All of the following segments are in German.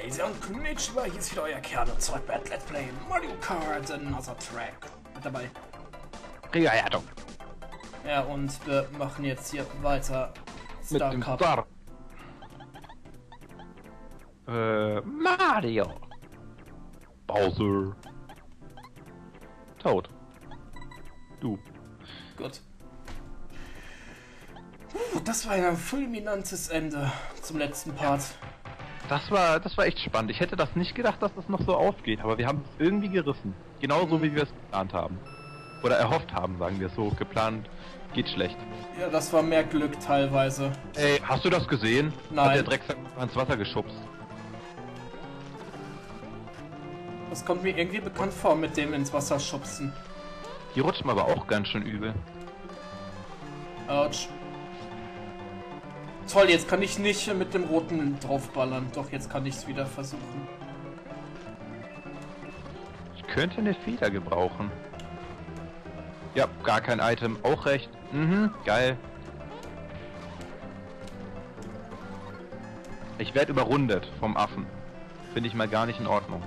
Hey und Konnichiwa, hier ist wieder euer Kerl und zurück bei Let's Play Mario Kart Another Track. Mit dabei. Riga-Erdung. Ja, und wir machen jetzt hier weiter Mit dem Star. Mario. Bowser. Toad. Du. Gut. Das war ja ein fulminantes Ende zum letzten Part. Das war echt spannend. Ich hätte das nicht gedacht, dass das noch so aufgeht, aber wir haben es irgendwie gerissen. Genauso wie wir es geplant haben. Oder erhofft haben, sagen wir es so. Geplant geht schlecht. Ja, das war mehr Glück teilweise. Ey, hast du das gesehen? Nein. Hat der Drecksack ins Wasser geschubst. Das kommt mir irgendwie bekannt vor mit dem ins Wasser schubsen. Die rutschen aber auch ganz schön übel. Autsch. Toll, jetzt kann ich nicht mit dem roten draufballern. Doch, jetzt kann ich es wieder versuchen. Ich könnte eine Feder gebrauchen. Ja, gar kein Item. Auch recht. Mhm, geil. Ich werde überrundet vom Affen. Finde ich mal gar nicht in Ordnung.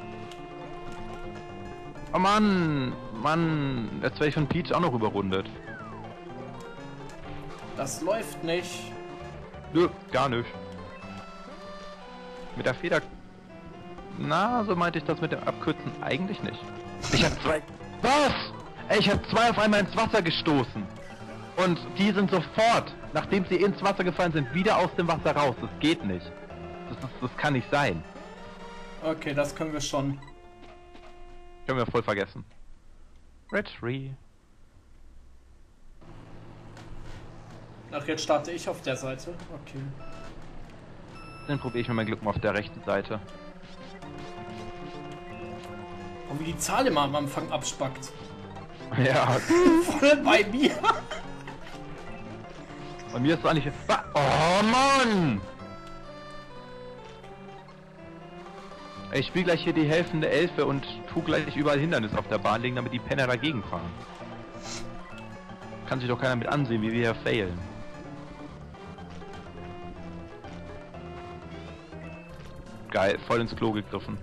Oh Mann! Mann! Jetzt werde ich von Peach auch noch überrundet. Das läuft nicht. Nö, gar nicht. Mit der Feder... Na, so meinte ich das mit dem Abkürzen eigentlich nicht. Ich hab zwei... Was? Ey, ich hab zwei auf einmal ins Wasser gestoßen. Und die sind sofort, nachdem sie ins Wasser gefallen sind, wieder aus dem Wasser raus. Das geht nicht. Das kann nicht sein. Okay, das können wir schon. Können wir voll vergessen. Red Tree. Ach, jetzt starte ich auf der Seite. Okay. Dann probiere ich mal mein Glück mal auf der rechten Seite. Und wie die Zahl immer am Anfang abspackt. Ja. Voll bei mir. Bei mir ist es eigentlich... Oh Mann! Ich spiele gleich hier die helfende Elfe und tu gleich überall Hindernisse auf der Bahn legen, damit die Penner dagegen fahren. Kann sich doch keiner mit ansehen, wie wir hier failen. Geil, voll ins Klo gegriffen.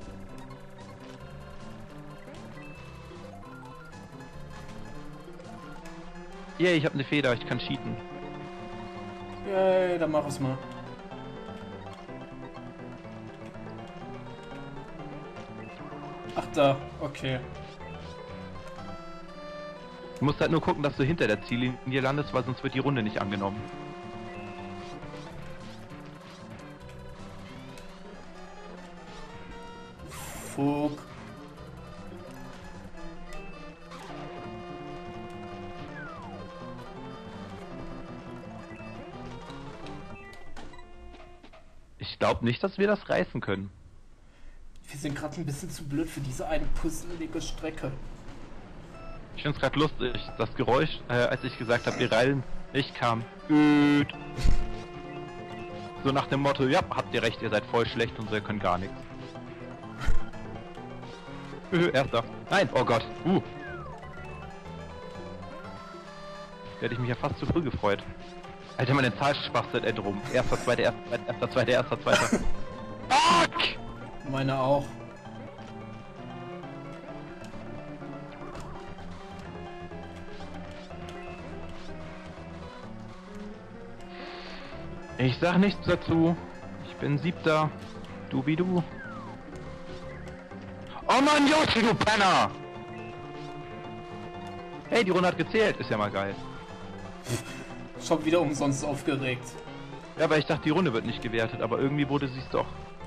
Yay, ich habe eine Feder, ich kann cheaten. Yay, dann mach es mal. Ach da, okay. Du musst halt nur gucken, dass du hinter der Ziellinie landest, weil sonst wird die Runde nicht angenommen. Fuck. Ich glaube nicht, dass wir das reißen können. Wir sind gerade ein bisschen zu blöd für diese eine puzzelige Strecke. Ich find's gerade lustig, das Geräusch, als ich gesagt habe, wir reilen, ich kam. So nach dem Motto, ja, habt ihr recht, ihr seid voll schlecht und so, ihr könnt gar nichts. Erster. Nein, oh Gott. Hätte ich mich ja fast zu früh gefreut. Alter, meine Zahl spastelt drum. Erster, zweiter. Fuck! Meine auch. Ich sag nichts dazu. Ich bin siebter. Du wie du. Oh Mann, Yoshi, du Penner! Hey, die Runde hat gezählt. Ist ja mal geil. Schon wieder umsonst aufgeregt. Ja, weil ich dachte, die Runde wird nicht gewertet, aber irgendwie wurde sie es doch.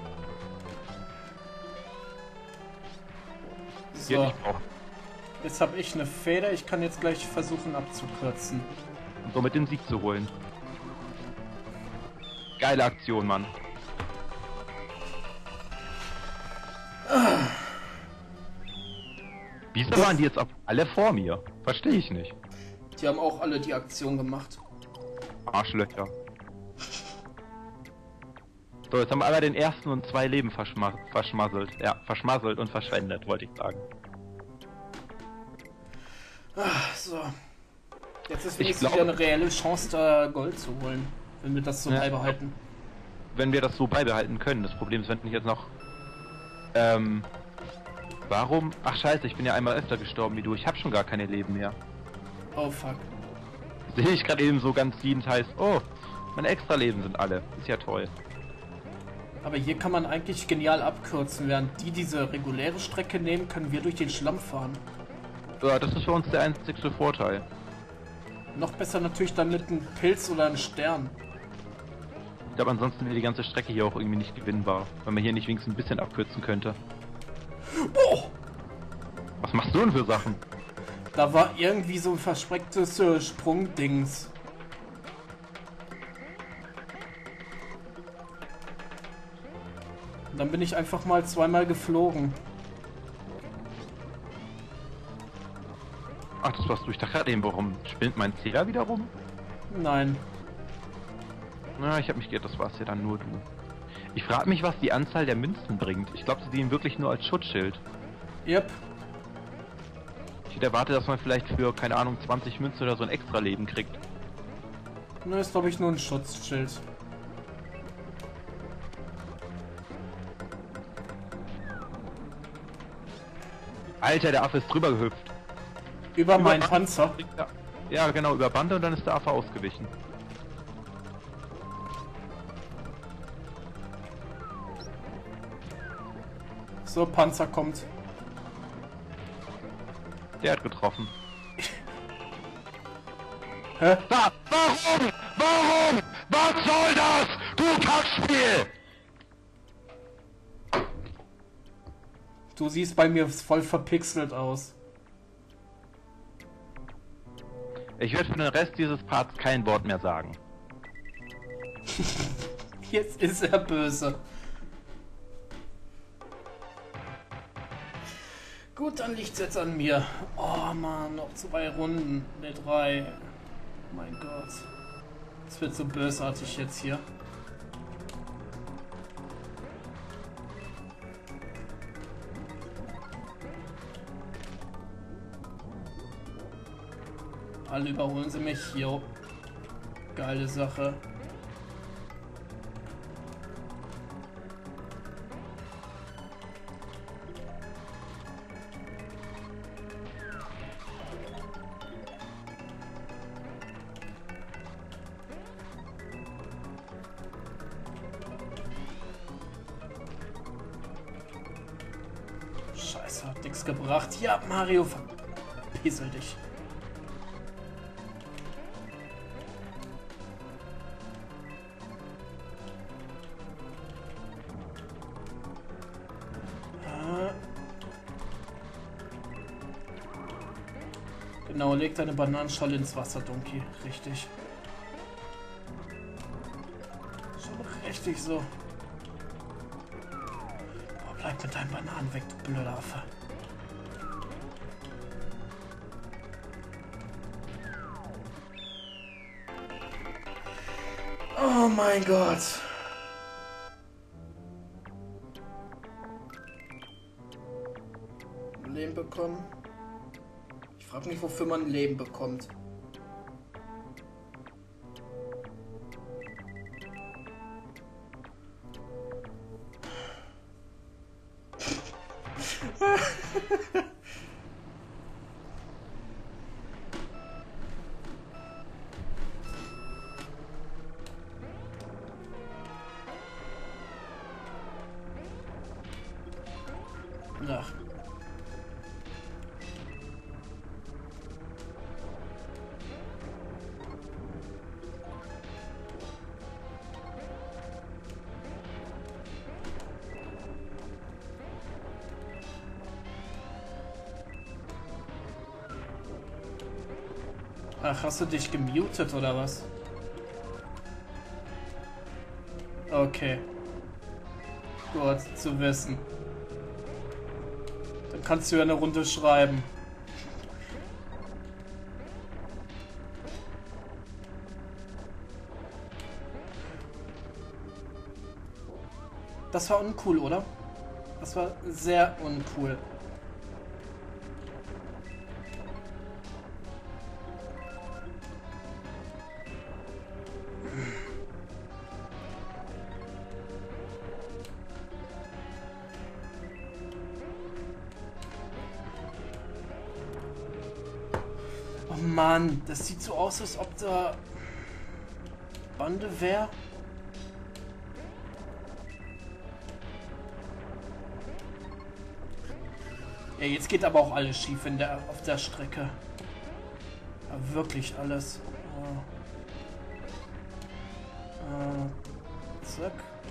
So. Jetzt habe ich eine Feder. Ich kann jetzt gleich versuchen abzukürzen. Und somit den Sieg zu holen. Geile Aktion, Mann. Wieso waren die jetzt auf alle vor mir? Verstehe ich nicht. Die haben auch alle die Aktion gemacht. Arschlöcher. So, jetzt haben wir aber den ersten und zwei Leben verschmasselt. Ja, verschmasselt und verschwendet, wollte ich sagen. So. Jetzt ist wenigstens wieder eine reelle Chance, da Gold zu holen, wenn wir das so beibehalten. wenn wir das so beibehalten können. Das Problem ist, wenn ich jetzt noch... warum? Ach scheiße, ich bin ja einmal öfter gestorben wie du. Ich habe schon gar keine Leben mehr. Oh fuck. Sehe ich gerade eben so ganz liebend heißt, oh, meine Extra-Leben sind alle. Ist ja toll. Aber hier kann man eigentlich genial abkürzen. Während die diese reguläre Strecke nehmen, können wir durch den Schlamm fahren. Ja, das ist für uns der einzigste Vorteil. Noch besser natürlich dann mit einem Pilz oder einem Stern. Ich glaube, ansonsten wäre die ganze Strecke hier auch irgendwie nicht gewinnbar, wenn man hier nicht wenigstens ein bisschen abkürzen könnte. Oh! Was machst du denn für Sachen? Da war irgendwie so ein versprecktes Sprungdings. Und dann bin ich einfach mal zweimal geflogen. Ach, das warst du. Ich dachte gerade eben, warum spinnt mein Zähler wieder rum? Nein. Na, ich habe mich geirrt, das war's ja dann nur du. Ich frage mich, was die Anzahl der Münzen bringt. Ich glaube, sie dienen wirklich nur als Schutzschild. Yep. Ich hätte erwartet, dass man vielleicht für, keine Ahnung, 20 Münzen oder so ein extra Leben kriegt. Ne, ist glaube ich nur ein Schutzschild. Alter, der Affe ist drüber gehüpft. Über meinen Panzer. Ja, genau, über Bande und dann ist der Affe ausgewichen. So, Panzer kommt. Der hat getroffen. Hä? Warum? Warum? Was soll das? Du Kackspiel! Du siehst bei mir voll verpixelt aus. Ich werde für den Rest dieses Parts kein Wort mehr sagen. Jetzt ist er böse. Gut, dann liegt's jetzt an mir. Oh Mann, noch 2 Runden. Ne, 3. Mein Gott. Es wird so bösartig jetzt hier. Alle überholen sie mich. Jo. Geile Sache. Scheiße, hat nix gebracht. Ja, Mario, verpissel dich. Genau, leg deine Bananenschale ins Wasser, Donkey. Richtig. Schon richtig so. Oh, bleib mit deinen Bananen weg, du blöder Affe. Oh mein Gott. Leben bekommen. Ich frage mich, wofür man Leben bekommt. Ach. Ach, hast du dich gemutet oder was? Okay. Gut zu wissen. Dann kannst du ja eine Runde schreiben. Das war uncool, oder? Das war sehr uncool. Oh Mann, das sieht so aus, als ob da Bande wäre. Ja, jetzt geht aber auch alles schief auf der Strecke. Ja, wirklich alles. Zack.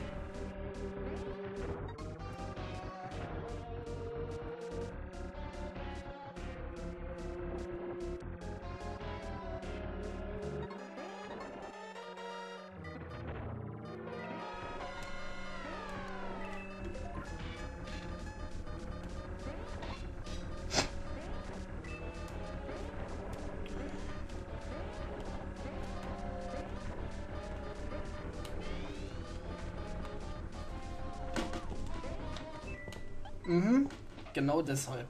Mhm, genau deshalb.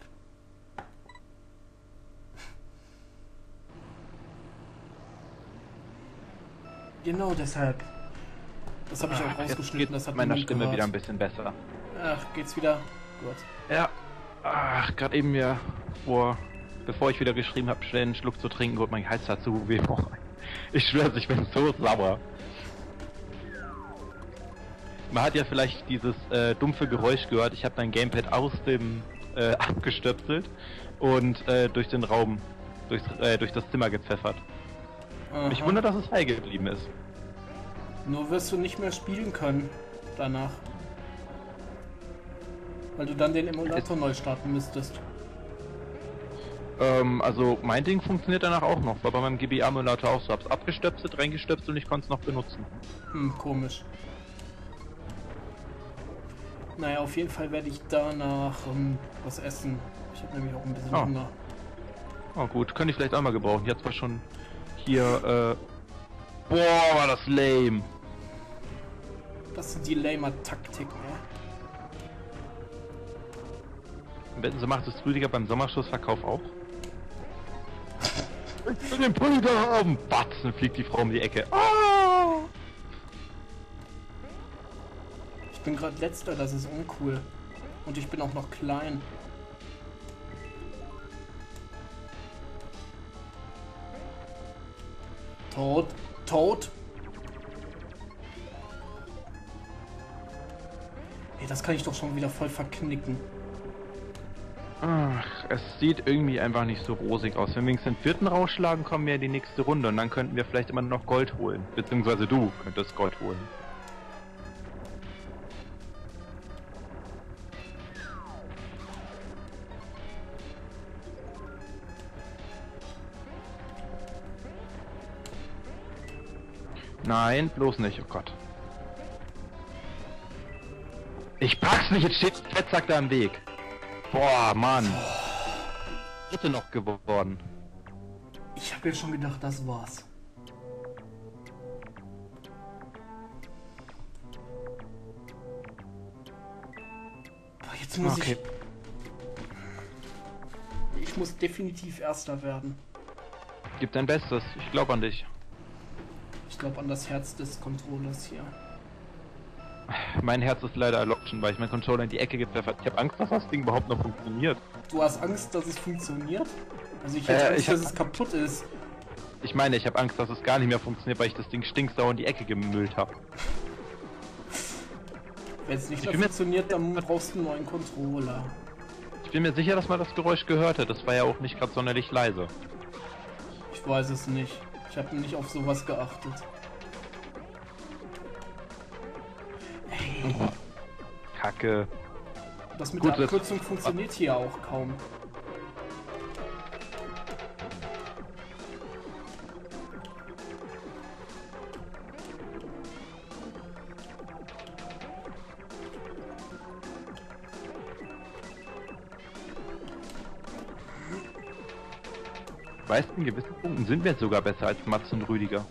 Genau deshalb. Das habe ich auch rausgeschnitten, das hat meiner niemand Stimme gehört. wieder ein bisschen besser. Ach, geht's wieder? Gut. Ja. Ach, gerade eben mir bevor ich wieder geschrieben habe, schnell einen Schluck zu trinken, gut, mein Hals hat so weh. Ich schwöre, ich bin so sauer. Man hat ja vielleicht dieses dumpfe Geräusch gehört. Ich habe mein Gamepad aus dem abgestöpselt und durch den Raum, durch das Zimmer gepfeffert. Aha. Mich wundert, dass es heil geblieben ist. Nur wirst du nicht mehr spielen können danach. Weil du dann den Emulator neu starten müsstest. Also mein Ding funktioniert danach auch noch. War bei meinem GBA-Emulator auch so. Hab's abgestöpselt, reingestöpselt und ich konnte es noch benutzen. Komisch. Naja, auf jeden Fall werde ich danach was essen. Ich habe nämlich auch ein bisschen Hunger. Oh gut, könnte ich vielleicht auch mal gebrauchen. Jetzt war schon hier, boah, war das lame. Das sind die lamer Taktiken, ja. Am besten so macht es Rüdiger beim Sommerschussverkauf auch. Ich will den Pulli da haben! Batzen, fliegt die Frau um die Ecke. Oh! Ich bin gerade letzter, das ist uncool. Und ich bin auch noch klein. Tot. Tot. Ey, das kann ich doch schon wieder voll verknicken. Ach, es sieht irgendwie einfach nicht so rosig aus. Wenn wir den vierten rausschlagen, kommen wir in die nächste Runde und dann könnten wir vielleicht immer noch Gold holen. Beziehungsweise du könntest Gold holen. Nein, bloß nicht, oh Gott. Ich pack's nicht, jetzt steht Fettsack da im Weg. Boah, Mann. Dritte noch geworden. Ich habe jetzt schon gedacht, das war's. Aber jetzt muss ich muss definitiv Erster werden. Gib dein Bestes, ich glaube an dich. Ich glaube an das Herz des Controllers hier. Mein Herz ist leider erloschen, weil ich meinen Controller in die Ecke gepfeffert. Ich habe Angst, dass das Ding überhaupt noch funktioniert. Du hast Angst, dass es funktioniert? Also ich hätte Angst, dass es kaputt ist. Ich meine, ich habe Angst, dass es gar nicht mehr funktioniert, weil ich das Ding stinksauer in die Ecke gemüllt habe. Wenn es nicht mehr funktioniert, dann brauchst du einen neuen Controller. Ich bin mir sicher, dass man das Geräusch gehört hat. Das war ja auch nicht gerade sonderlich leise. Ich weiß es nicht. Ich habe nicht auf sowas geachtet. Hey. Kacke. Das mit der Abkürzung funktioniert hier auch kaum. Weißt du, in gewissen Punkten sind wir jetzt sogar besser als Mats und Rüdiger.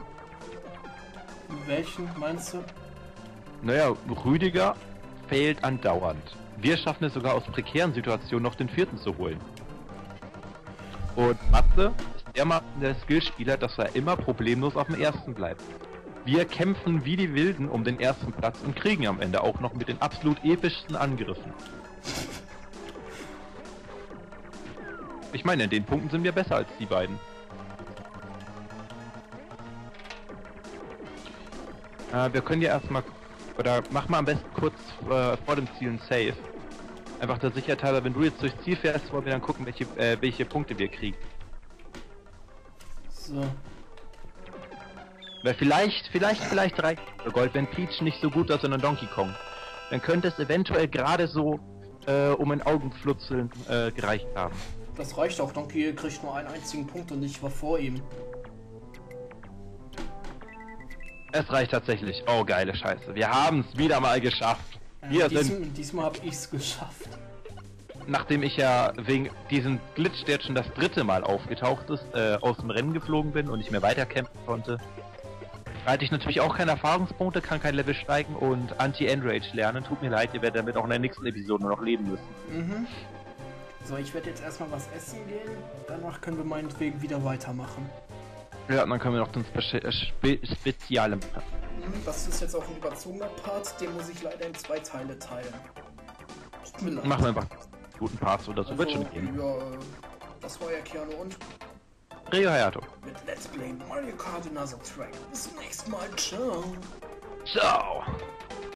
Welchen meinst du? Naja, Rüdiger failt andauernd. Wir schaffen es sogar aus prekären Situationen noch den vierten zu holen. Und Matze ist der Skillspieler, dass er immer problemlos auf dem ersten bleibt. Wir kämpfen wie die Wilden um den ersten Platz und kriegen am Ende auch noch mit den absolut epischsten Angriffen. Ich meine, in den Punkten sind wir besser als die beiden. Wir können ja erstmal, oder mach mal am besten kurz vor dem Ziel ein Save. Einfach der Sicherheit halber, wenn du jetzt durchs Ziel fährst, wollen wir dann gucken, welche Punkte wir kriegen. So. Weil vielleicht reicht Gold, wenn Peach nicht so gut ist, sondern Donkey Kong. Dann könnte es eventuell gerade so um ein Augenflutzeln gereicht haben. Das reicht auch. Donkey kriegt nur einen einzigen Punkt und ich war vor ihm. Es reicht tatsächlich. Oh, geile Scheiße. Wir haben es wieder mal geschafft. Diesmal habe ich es geschafft. Nachdem ich ja wegen diesem Glitch, der jetzt schon das 3. Mal aufgetaucht ist, aus dem Rennen geflogen bin und nicht mehr weiterkämpfen konnte, hatte ich natürlich auch keine Erfahrungspunkte, kann kein Level steigen und Anti-Enrage lernen. Tut mir leid, ihr werdet damit auch in der nächsten Episode noch leben müssen. Mhm. So, ich werde jetzt erstmal was essen gehen. Danach können wir meinetwegen wieder weitermachen. Ja, dann können wir noch den Spezialen machen. Das ist jetzt auch ein überzogener Part, den muss ich leider in 2 Teile teilen. Tut mir leid. Machen wir einfach guten Parts oder so, Also, wird schon gehen. Ja, das war ja Keanu und Rio Hayato. mit Let's Play Mario Kart Another Track. Bis zum nächsten Mal. Ciao. Ciao.